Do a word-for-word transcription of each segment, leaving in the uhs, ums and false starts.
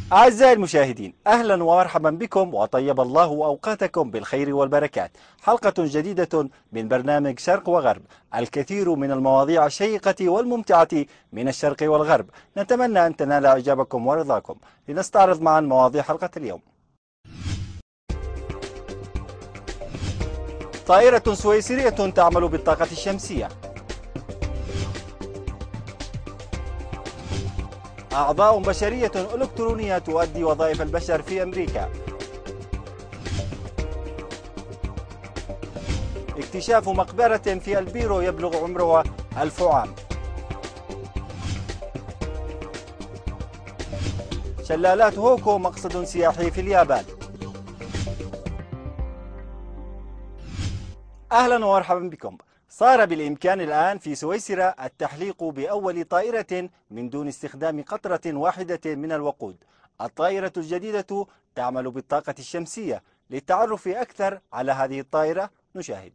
أعزائي المشاهدين، أهلا ومرحبا بكم وطيب الله أوقاتكم بالخير والبركات. حلقة جديدة من برنامج شرق وغرب، الكثير من المواضيع الشيقة والممتعة من الشرق والغرب. نتمنى أن تنال إعجابكم ورضاكم. لنستعرض معا مواضيع حلقة اليوم. طائرة سويسرية تعمل بالطاقة الشمسية. أعضاء بشرية إلكترونية تؤدي وظائف البشر في أمريكا. اكتشاف مقبرة في البيرو يبلغ عمرها ألف عام. شلالات هوكو مقصد سياحي في اليابان. أهلا ومرحبا بكم. صار بالإمكان الآن في سويسرا التحليق بأول طائرة من دون استخدام قطرة واحدة من الوقود. الطائرة الجديدة تعمل بالطاقة الشمسية. للتعرف أكثر على هذه الطائرة نشاهد.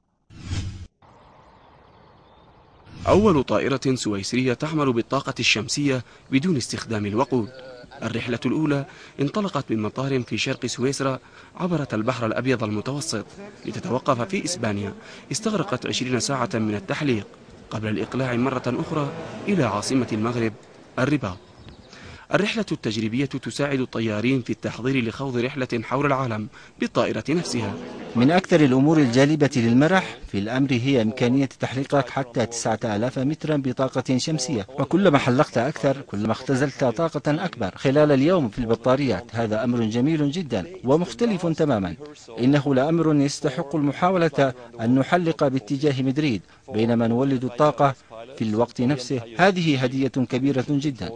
أول طائرة سويسرية تعمل بالطاقة الشمسية بدون استخدام الوقود. الرحلة الأولى انطلقت من مطار في شرق سويسرا، عبرت البحر الأبيض المتوسط لتتوقف في إسبانيا. استغرقت عشرين ساعة من التحليق قبل الإقلاع مرة أخرى إلى عاصمة المغرب الرباط. الرحلة التجريبية تساعد الطيارين في التحضير لخوض رحلة حول العالم بالطائرة نفسها. من أكثر الأمور الجالبة للمرح في الأمر هي إمكانية تحليقك حتى تسعة آلاف مترا بطاقة شمسية، وكلما حلقت أكثر كلما اختزلت طاقة أكبر خلال اليوم في البطاريات. هذا أمر جميل جدا ومختلف تماما. إنه لأمر يستحق المحاولة أن نحلق باتجاه مدريد بينما نولد الطاقة في الوقت نفسه. هذه هدية كبيرة جدا.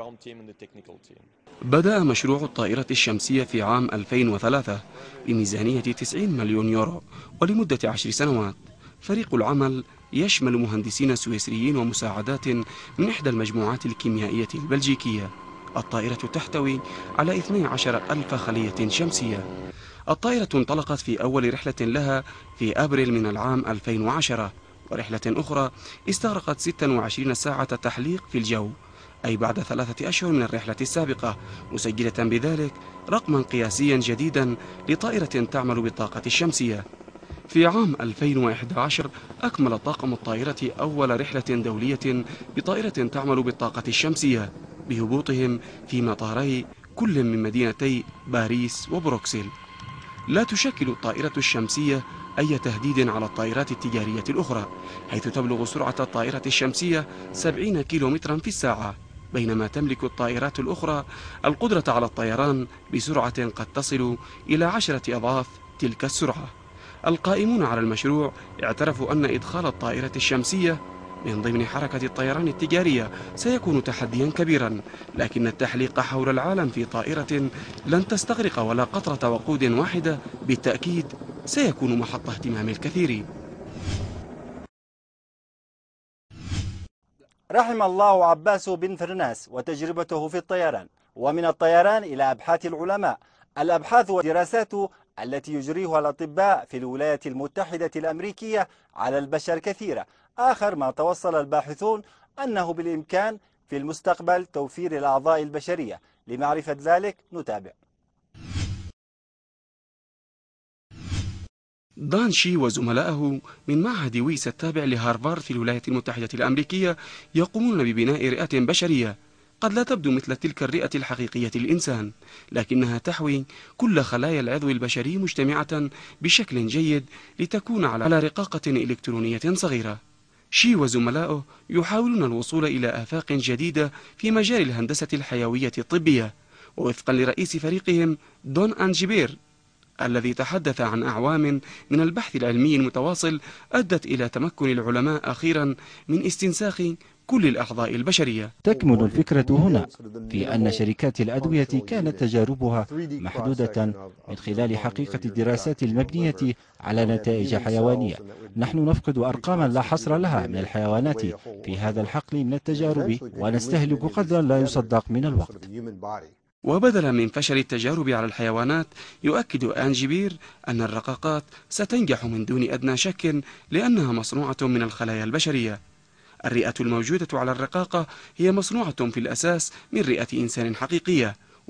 بدأ مشروع الطائرة الشمسية في عام ألفين وثلاثة بميزانية تسعين مليون يورو ولمدة عشر سنوات. فريق العمل يشمل مهندسين سويسريين ومساعدات من إحدى المجموعات الكيميائية البلجيكية. الطائرة تحتوي على اثنتي عشرة ألف خلية شمسية. الطائرة انطلقت في أول رحلة لها في أبريل من العام ألفين وعشرة، ورحلة أخرى استغرقت ستة وعشرين ساعة تحليق في الجو، أي بعد ثلاثة أشهر من الرحلة السابقة، مسجلة بذلك رقما قياسيا جديدا لطائرة تعمل بالطاقة الشمسية. في عام ألفين وإحدى عشر أكمل طاقم الطائرة أول رحلة دولية بطائرة تعمل بالطاقة الشمسية بهبوطهم في مطاري كل من مدينتي باريس وبروكسل. لا تشكل الطائرة الشمسية أي تهديد على الطائرات التجارية الأخرى، حيث تبلغ سرعة الطائرة الشمسية سبعين كيلومترا في الساعة، بينما تملك الطائرات الأخرى القدرة على الطيران بسرعة قد تصل إلى عشرة أضعاف تلك السرعة. القائمون على المشروع اعترفوا أن إدخال الطائرة الشمسية من ضمن حركة الطيران التجارية سيكون تحديا كبيرا، لكن التحليق حول العالم في طائرة لن تستغرق ولا قطرة وقود واحدة بالتأكيد سيكون محط اهتمام الكثير. رحم الله عباس بن فرناس وتجربته في الطيران. ومن الطيران إلى أبحاث العلماء. الأبحاث والدراسات التي يجريها الأطباء في الولايات المتحدة الأمريكية على البشر كثيرة. آخر ما توصل الباحثون أنه بالإمكان في المستقبل توفير الأعضاء البشرية. لمعرفة ذلك نتابع. دان شي وزملائه من معهد ويس التابع لهارفارد في الولايات المتحدة الأمريكية يقومون ببناء رئة بشرية قد لا تبدو مثل تلك الرئة الحقيقية للإنسان، لكنها تحوي كل خلايا العضو البشري مجتمعة بشكل جيد لتكون على رقاقة إلكترونية صغيرة. شي وزملائه يحاولون الوصول إلى آفاق جديدة في مجال الهندسة الحيوية الطبية، ووفقا لرئيس فريقهم دون أنجبير الذي تحدث عن أعوام من البحث العلمي المتواصل أدت إلى تمكن العلماء أخيرا من استنساخ كل الأعضاء البشرية. تكمن الفكرة هنا في أن شركات الأدوية كانت تجاربها محدودة من خلال حقيقة الدراسات المبنية على نتائج حيوانية. نحن نفقد أرقاما لا حصر لها من الحيوانات في هذا الحقل من التجارب، ونستهلك قدرا لا يصدق من الوقت. وبدلا من فشل التجارب على الحيوانات، يؤكد أنجبير أن الرقاقات ستنجح من دون أدنى شك لأنها مصنوعة من الخلايا البشرية. الرئة الموجودة على الرقاقة هي مصنوعة في الأساس من رئة إنسان حقيقية،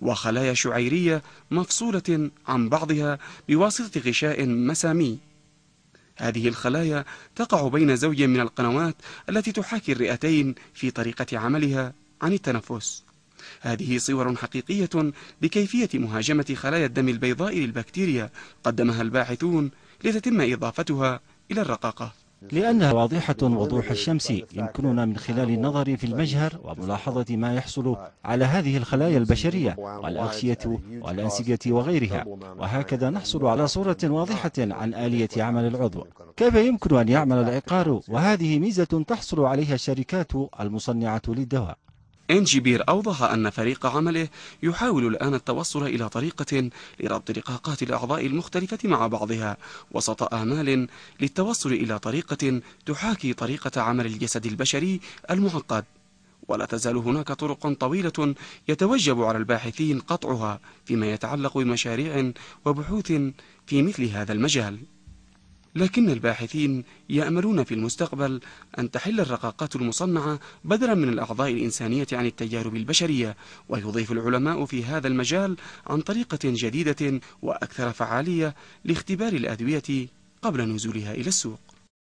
وخلايا شعيرية مفصولة عن بعضها بواسطة غشاء مسامي. هذه الخلايا تقع بين زوج من القنوات التي تحاكي الرئتين في طريقة عملها عن التنفس. هذه صور حقيقية لكيفية مهاجمة خلايا الدم البيضاء للبكتيريا قدمها الباحثون لتتم إضافتها إلى الرقاقة. لأنها واضحة وضوح الشمس، يمكننا من خلال النظر في المجهر وملاحظة ما يحصل على هذه الخلايا البشرية والأغشية والأنسجة وغيرها، وهكذا نحصل على صورة واضحة عن آلية عمل العضو. كيف يمكن أن يعمل العقار؟ وهذه ميزة تحصل عليها الشركات المصنعة للدواء. إنجبير أوضح أن فريق عمله يحاول الآن التوصل إلى طريقة لربط رقاقات الأعضاء المختلفة مع بعضها وسط آمال للتوصل إلى طريقة تحاكي طريقة عمل الجسد البشري المعقد. ولا تزال هناك طرق طويلة يتوجب على الباحثين قطعها فيما يتعلق بمشاريع وبحوث في مثل هذا المجال. لكن الباحثين يأملون في المستقبل أن تحل الرقاقات المصنعة بدلا من الأعضاء الإنسانية عن التجارب البشرية، ويضيف العلماء في هذا المجال عن طريقة جديدة وأكثر فعالية لاختبار الأدوية قبل نزولها إلى السوق.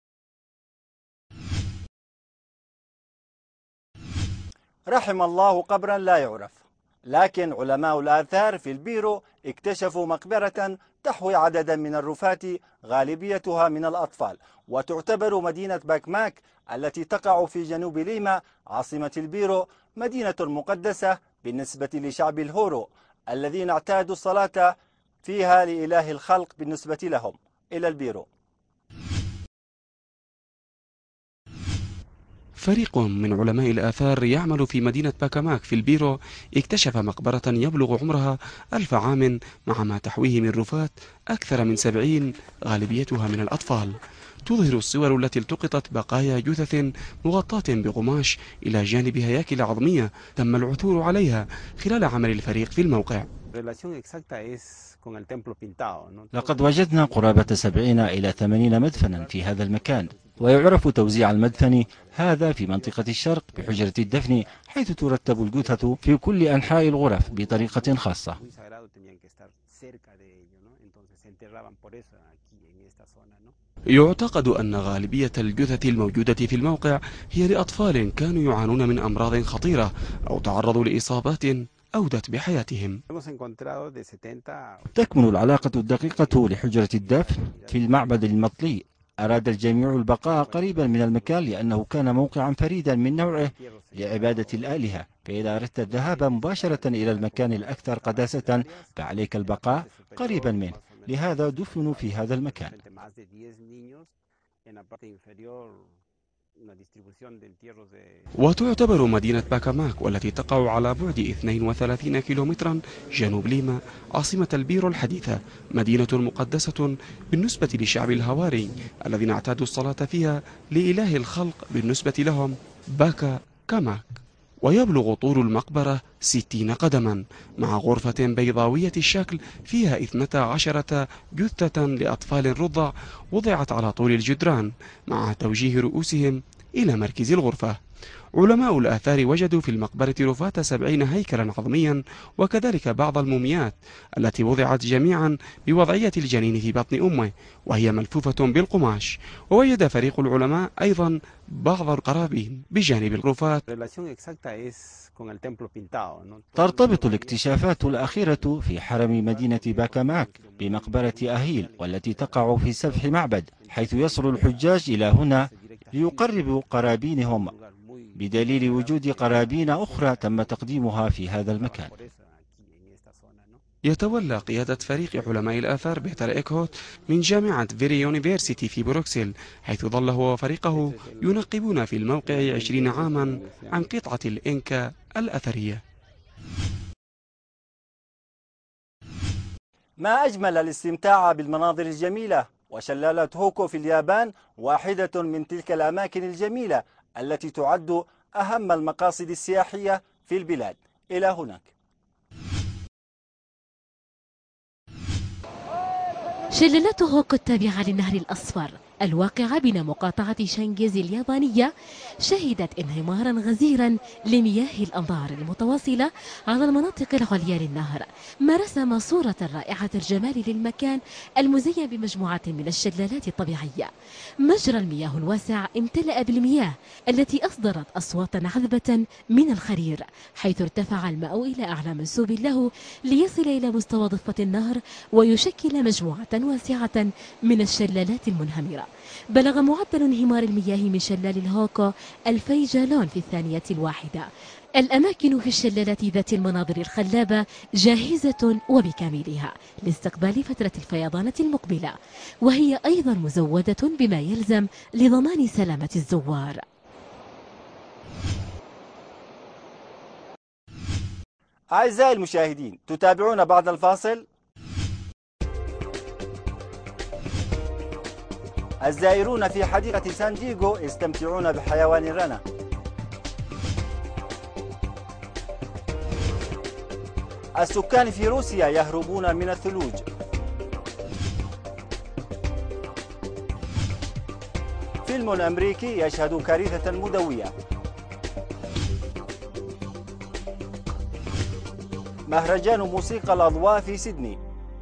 رحم الله قبرا لا يعرف، لكن علماء الآثار في البيرو اكتشفوا مقبرة تحوي عددا من الرفات غالبيتها من الأطفال، وتعتبر مدينة باكماك التي تقع في جنوب ليما عاصمة البيرو مدينة مقدسة بالنسبة لشعب الهورو الذين اعتادوا الصلاة فيها لإله الخلق بالنسبة لهم إلى البيرو. فريق من علماء الآثار يعمل في مدينة باكاماك في البيرو اكتشف مقبرة يبلغ عمرها ألف عام مع ما تحويه من رفات أكثر من سبعين غالبيتها من الأطفال. تظهر الصور التي التقطت بقايا جثث مغطاة بقماش إلى جانب هياكل عظمية تم العثور عليها خلال عمل الفريق في الموقع. لقد وجدنا قرابة سبعين إلى ثمانين مدفنا في هذا المكان، ويعرف توزيع المدفن هذا في منطقة الشرق بحجرة الدفن، حيث ترتب الجثث في كل أنحاء الغرف بطريقة خاصة. يعتقد أن غالبية الجثث الموجودة في الموقع هي لأطفال كانوا يعانون من أمراض خطيرة أو تعرضوا لإصابات أودت بحياتهم. تكمن العلاقة الدقيقة لحجرة الدفن في المعبد المطلي. أراد الجميع البقاء قريبا من المكان لأنه كان موقعا فريدا من نوعه لعبادة الآلهة، فإذا أردت الذهاب مباشرة إلى المكان الأكثر قداسة فعليك البقاء قريبا منه، لهذا دفنوا في هذا المكان. وتعتبر مدينة باكاماك والتي تقع على بعد اثنين وثلاثين كيلومترا جنوب ليما عاصمة البيرو الحديثة مدينة مقدسة بالنسبة لشعب الهواري الذين اعتادوا الصلاة فيها لإله الخلق بالنسبة لهم باكا كاماك. ويبلغ طول المقبرة ستين قدما مع غرفة بيضاوية الشكل فيها اثنتا عشرة جثة لأطفال رضع وضعت على طول الجدران مع توجيه رؤوسهم إلى مركز الغرفة. علماء الآثار وجدوا في المقبرة رفات سبعين هيكلا عظميا وكذلك بعض الموميات التي وضعت جميعا بوضعية الجنين في بطن أمه وهي ملفوفة بالقماش. ووجد فريق العلماء أيضا بعض القرابين بجانب الرفات. ترتبط الاكتشافات الأخيرة في حرم مدينة باكاماك بمقبرة أهيل والتي تقع في سفح معبد، حيث يصل الحجاج إلى هنا ليقربوا قرابينهم، بدليل وجود قرابين أخرى تم تقديمها في هذا المكان. يتولى قيادة فريق علماء الآثار بيتر إيكهوت من جامعة فيري يونيفرسيتي في بروكسل، حيث ظل هو وفريقه ينقبون في الموقع عشرين عاما عن قطعة الإنكا الأثرية. ما أجمل الاستمتاع بالمناظر الجميلة، وشلالة هوكو في اليابان واحدة من تلك الأماكن الجميلة التي تعد أهم المقاصد السياحية في البلاد. إلى هناك. شلالات هوكو التابعة للنهر الأصفر الواقعة بين مقاطعة شانغيزي اليابانية شهدت انهمارا غزيرا لمياه الأمطار المتواصلة على المناطق العليا للنهر، ما رسم صورة رائعة الجمال للمكان المزين بمجموعة من الشلالات الطبيعية. مجرى المياه الواسع امتلأ بالمياه التي أصدرت أصواتا عذبة من الخرير، حيث ارتفع الماء إلى أعلى منسوب له ليصل إلى مستوى ضفة النهر ويشكل مجموعة واسعة من الشلالات المنهمرة. بلغ معدل انهمار المياه من شلال الهوكو ألفي جالون في الثانية الواحدة. الأماكن في الشلالات ذات المناظر الخلابة جاهزة وبكاملها لاستقبال فترة الفيضانات المقبلة، وهي أيضا مزودة بما يلزم لضمان سلامة الزوار. أعزائي المشاهدين، تتابعون بعد الفاصل. الزائرون في حديقة سان دييغو يستمتعون بحيوان الرنا. السكان في روسيا يهربون من الثلوج. فيلم أمريكي يشهد كارثة مدوية. مهرجان موسيقى الأضواء في سيدني.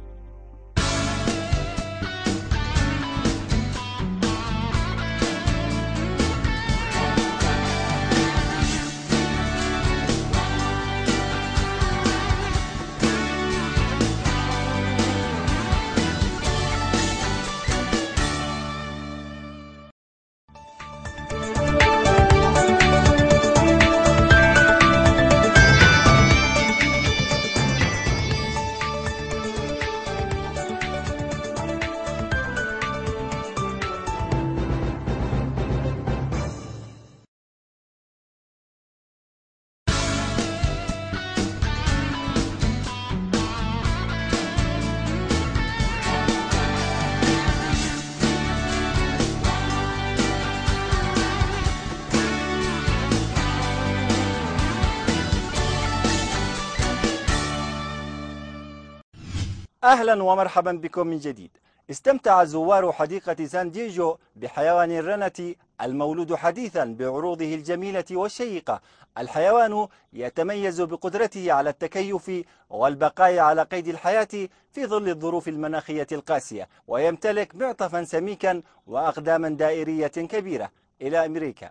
أهلا ومرحبا بكم من جديد. استمتع زوار حديقة سان دييغو بحيوان الرنة المولود حديثا بعروضه الجميلة والشيقة. الحيوان يتميز بقدرته على التكيف والبقاء على قيد الحياة في ظل الظروف المناخية القاسية، ويمتلك معطفا سميكا وأقداما دائرية كبيرة. إلى أمريكا.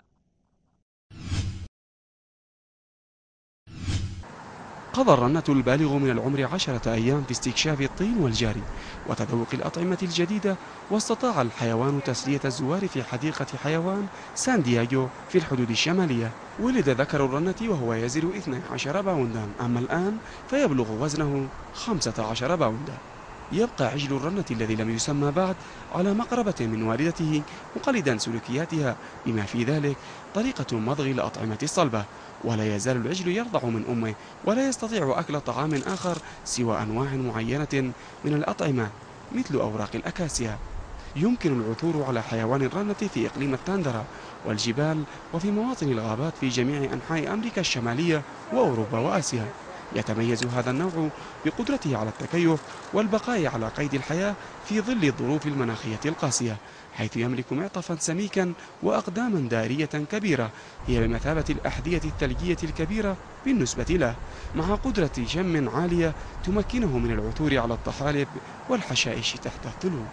قضى الرنة البالغ من العمر عشرة أيام في استكشاف الطين والجاري وتذوق الأطعمة الجديدة، واستطاع الحيوان تسلية الزوار في حديقة حيوان سان دييغو في الحدود الشمالية. ولد ذكر الرنة وهو يزن اثني عشر باوندا، أما الآن فيبلغ وزنه خمسة عشر باوندا. يبقى عجل الرنة الذي لم يسمى بعد على مقربة من والدته، مقلدا سلوكياتها بما في ذلك طريقة مضغ الأطعمة الصلبة، ولا يزال العجل يرضع من أمه ولا يستطيع أكل طعام آخر سوى أنواع معينة من الأطعمة مثل أوراق الأكاسيا. يمكن العثور على حيوان الرنة في إقليم التاندرا والجبال وفي مواطن الغابات في جميع أنحاء أمريكا الشمالية وأوروبا وآسيا. يتميز هذا النوع بقدرته على التكيف والبقاء على قيد الحياة في ظل الظروف المناخية القاسية، حيث يملك معطفا سميكا وأقداما دائرية كبيرة هي بمثابة الأحذية الثلجية الكبيرة بالنسبة له، مع قدرة شم عالية تمكنه من العثور على الطحالب والحشائش تحت الثلوج.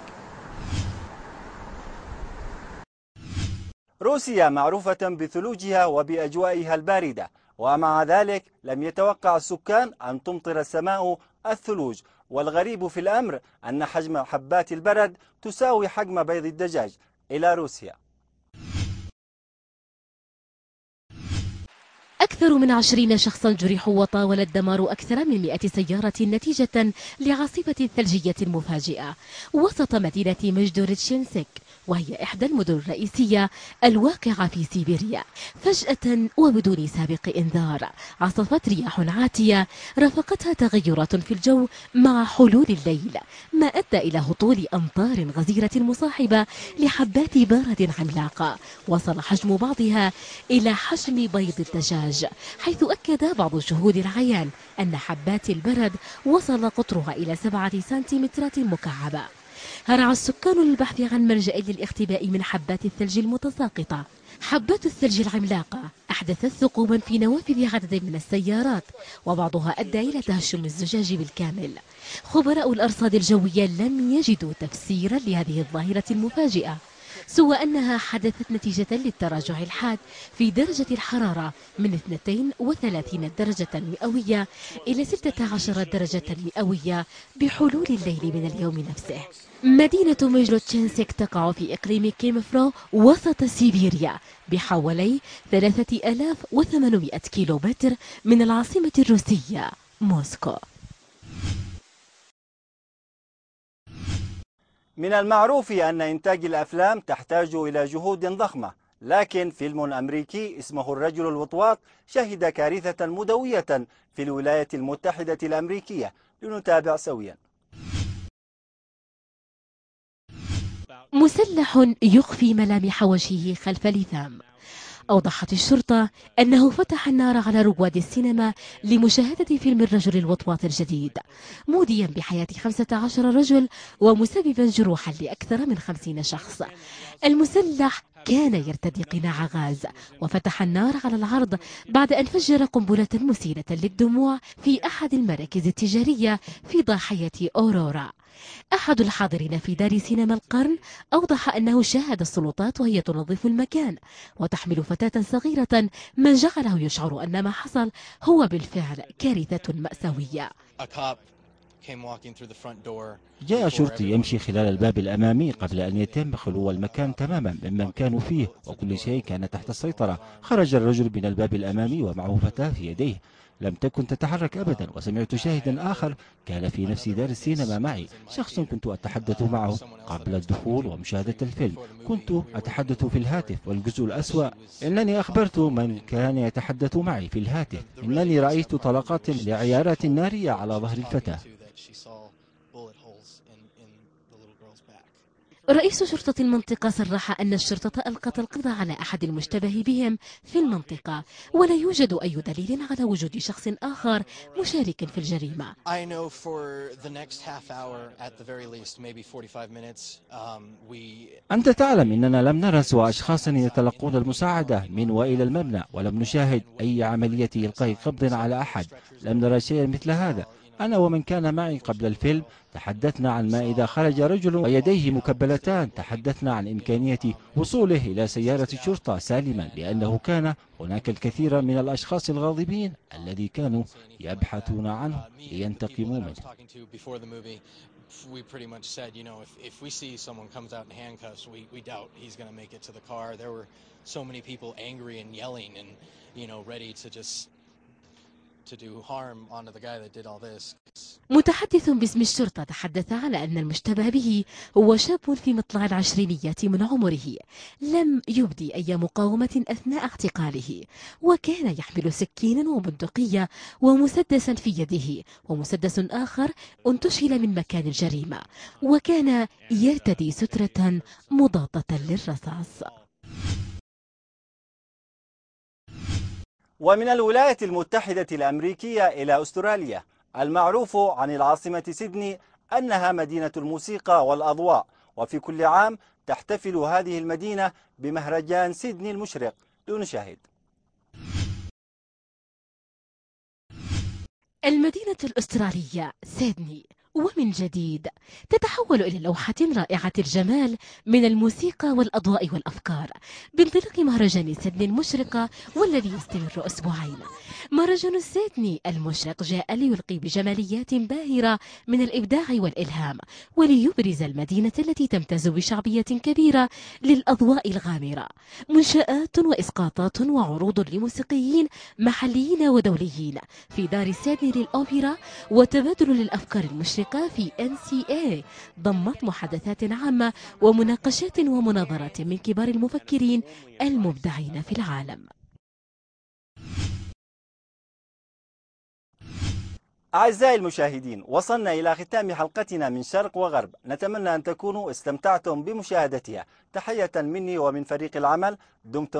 روسيا معروفة بثلوجها وبأجوائها الباردة، ومع ذلك لم يتوقع السكان أن تمطر السماء الثلوج. والغريب في الأمر أن حجم حبات البرد تساوي حجم بيض الدجاج. إلى روسيا. أكثر من عشرين شخصا جرحوا وطاول الدمار أكثر من مئة سيارة نتيجة لعاصفة ثلجية مفاجئة وسط مدينة مجدورتشينسك، وهي إحدى المدن الرئيسية الواقعة في سيبيريا. فجأة وبدون سابق إنذار عصفت رياح عاتية رافقتها تغيرات في الجو مع حلول الليل، ما أدى إلى هطول أمطار غزيرة مصاحبة لحبات برد عملاقة وصل حجم بعضها إلى حجم بيض الدجاج، حيث أكد بعض شهود العيان أن حبات البرد وصل قطرها إلى سبعة سنتيمترات مكعبة. هرع السكان للبحث عن ملجأ للاختباء من حبات الثلج المتساقطة. حبات الثلج العملاقة أحدثت ثقوبا في نوافذ عدد من السيارات، وبعضها أدى إلى تهشم الزجاج بالكامل. خبراء الأرصاد الجوية لم يجدوا تفسيرا لهذه الظاهرة المفاجئة، سوى أنها حدثت نتيجة للتراجع الحاد في درجة الحرارة من اثنتين وثلاثين درجة مئوية إلى ستة عشر درجة مئوية بحلول الليل من اليوم نفسه. مدينة ميجلوتشنسك تقع في إقليم كيمفرو وسط سيبيريا بحوالي ثلاثة آلاف وثمانمائة كيلومتر من العاصمة الروسية موسكو. من المعروف أن إنتاج الأفلام تحتاج إلى جهود ضخمة، لكن فيلم أمريكي اسمه الرجل الوطواط شهد كارثة مدوية في الولايات المتحدة الأمريكية. لنتابع سويا. مسلح يخفي ملامح وجهه خلف لثام. أوضحت الشرطة أنه فتح النار على رواد السينما لمشاهدة فيلم الرجل الوطواط الجديد، موديا بحياة خمسة عشر رجل ومسببا جروحا لأكثر من خمسين شخص. المسلح كان يرتدي قناع غاز وفتح النار على العرض بعد أن فجر قنبلة مسيلة للدموع في أحد المراكز التجارية في ضاحية أورورا. أحد الحاضرين في دار سينما القرن أوضح أنه شاهد السلطات وهي تنظف المكان وتحمل فتاة صغيرة، ما جعله يشعر أن ما حصل هو بالفعل كارثة مأساوية. جاء شرطي يمشي خلال الباب الأمامي قبل أن يتم خلو المكان تماما ممن كانوا فيه، وكل شيء كان تحت السيطرة. خرج الرجل من الباب الأمامي ومعه فتاة في يديه لم تكن تتحرك أبدا. وسمعت شاهدا آخر كان في نفس دار السينما معي، شخص كنت أتحدث معه قبل الدخول ومشاهدة الفيلم. كنت أتحدث في الهاتف، والجزء الأسوأ أنني أخبرت من كان يتحدث معي في الهاتف أنني رأيت طلقات لعيارات نارية على ظهر الفتاة. رئيس شرطة المنطقة صرح أن الشرطة ألقت القبض على أحد المشتبه بهم في المنطقة، ولا يوجد أي دليل على وجود شخص آخر مشارك في الجريمة. أنت تعلم أننا لم نرى سوى أشخاص يتلقون المساعدة من وإلى المبنى، ولم نشاهد أي عملية إلقاء قبض على أحد. لم نرى شيئا مثل هذا. أنا ومن كان معي قبل الفيلم تحدثنا عن ما إذا خرج رجل ويديه مكبلتان، تحدثنا عن إمكانية وصوله إلى سيارة الشرطة سالما، لأنه كان هناك الكثير من الأشخاص الغاضبين الذي كانوا يبحثون عنه لينتقموا منه. We pretty much said, you know, if, if we see someone comes out in handcuffs, we, we doubt he's going to make it to the car. There were so many people angry and yelling and, you know, ready to just to do harm onto the guy that did all this. متحدث باسم الشرطة تحدث على أن المشتبه به هو شاب في مطلع العشرينيات من عمره، لم يبدي أي مقاومة أثناء اعتقاله، وكان يحمل سكينا وبندقية ومسدسا في يده، ومسدس آخر انتشل من مكان الجريمة، وكان يرتدي سترة مضادة للرصاص. ومن الولايات المتحدة الأمريكية إلى أستراليا، المعروف عن العاصمة سيدني أنها مدينة الموسيقى والأضواء، وفي كل عام تحتفل هذه المدينة بمهرجان سيدني المشرق. لنشاهد. المدينة الأسترالية سيدني ومن جديد تتحول إلى لوحة رائعة الجمال من الموسيقى والأضواء والأفكار بانطلاق مهرجان سيدني المشرقة، والذي يستمر أسبوعين. مهرجان سيدني المشرق جاء ليلقي بجماليات باهرة من الإبداع والإلهام، وليبرز المدينة التي تمتاز بشعبية كبيرة للأضواء الغامرة، منشآت وإسقاطات وعروض لموسيقيين محليين ودوليين في دار سيدني للأوبرا، وتبادل للأفكار المشرقة في إن سي إيه ضمت محادثات عامة ومناقشات ومناظرات من كبار المفكرين المبدعين في العالم. أعزائي المشاهدين، وصلنا إلى ختام حلقتنا من شرق وغرب. نتمنى أن تكونوا استمتعتم بمشاهدتها. تحية مني ومن فريق العمل، دمتم